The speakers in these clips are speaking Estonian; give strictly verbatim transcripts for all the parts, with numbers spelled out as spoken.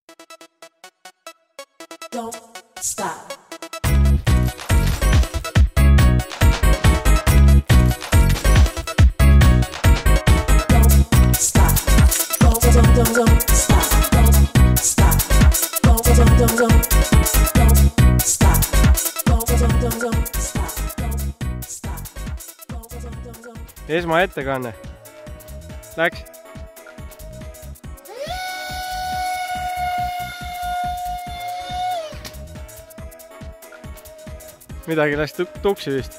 Don't stop. Don't stop. Don't, don't, don't, don't stop. Don't stop. Don't, don't, don't, don't. Don't stop. Don't, don't, don't, don't stop. Don't stop. Don't, don't, don't, don't. esmaettekanne. Läks. Midagi läks tuksi vist.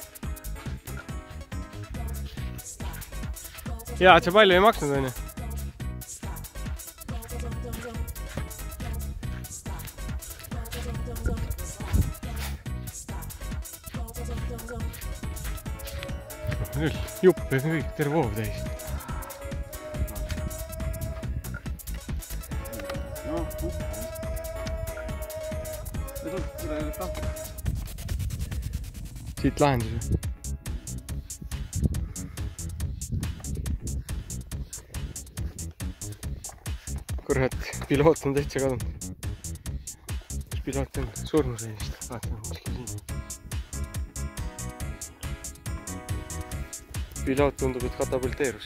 Jaa, et see palju ei maksnud, on ju. Jupp ja kõik terve hoov täis. Siit lahendus. Kurat, piloot on täitsa kadunud. Kus piloot on? Surnuseist. Vaatame, miski siin. Piloot tundub, et katapulteerus.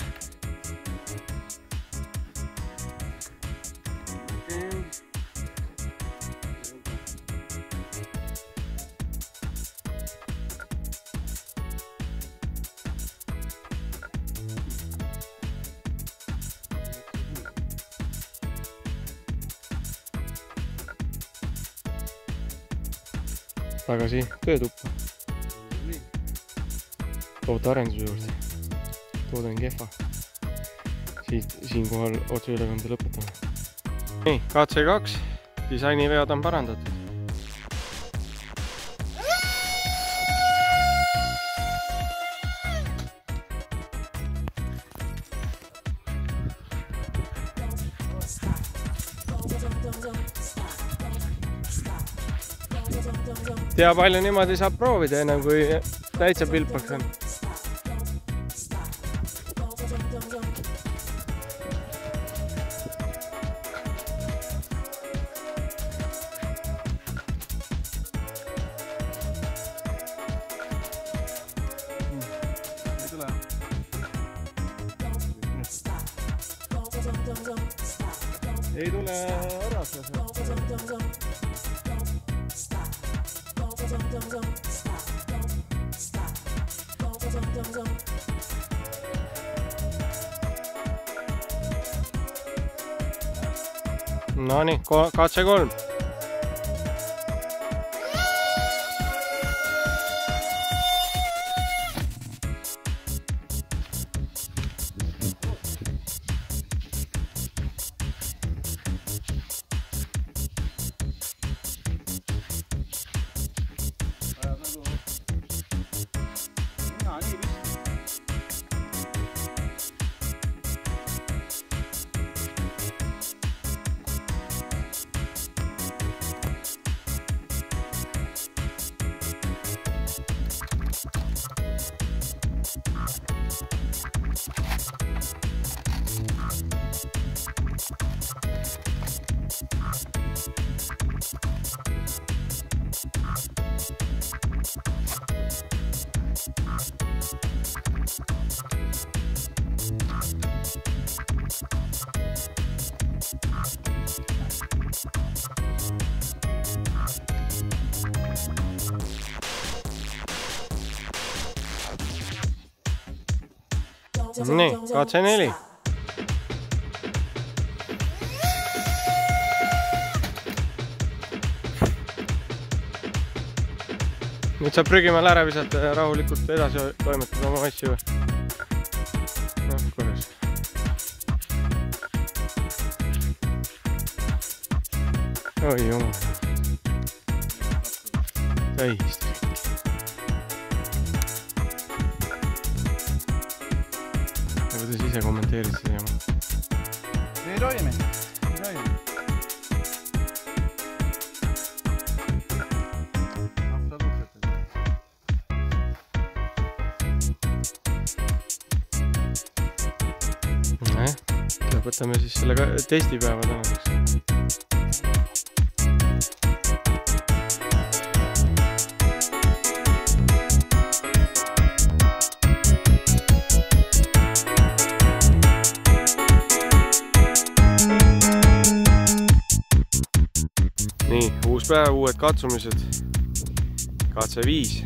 Tagasi töötuppa. Toota arenduse juurde. Toode on kehva. Siit, siinkohal otse ülekande lõpetame. Nii, K C kaks. Disaini vead on parandatud. Tea palju niimoodi saab proovida enam kui täitsa pilpaks on. Ei tule ära see. No nii, K C kolm. Nii, K C neli. Nüüd saab prügimaal ära visata ja rahulikult edasi toimetada oma asju. No, korras. Oi jumal. Täiesti. Kuidas ise kommenteerid seda jama? Ei toimi. Ei toimi. Võtame siis selle testipäeva tänaseks. nii, uus päev, uued katsumised. Katse viis.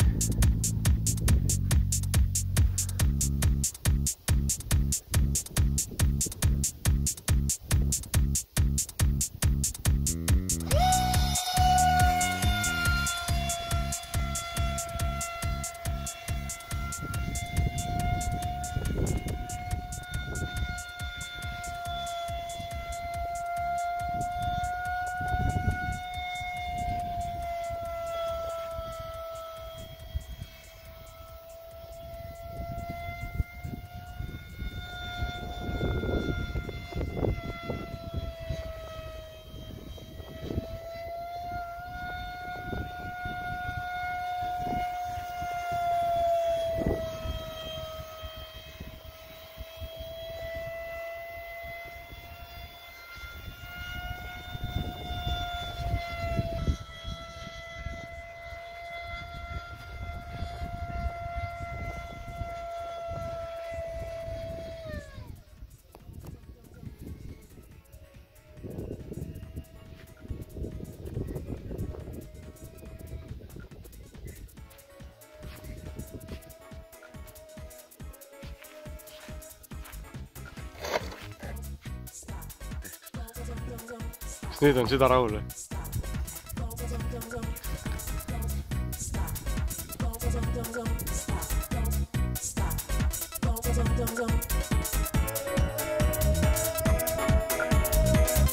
Nüüd on süda rahul või?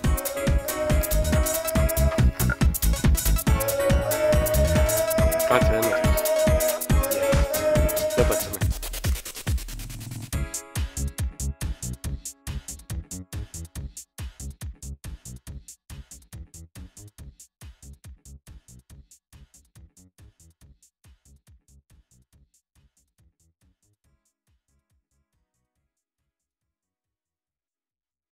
Katse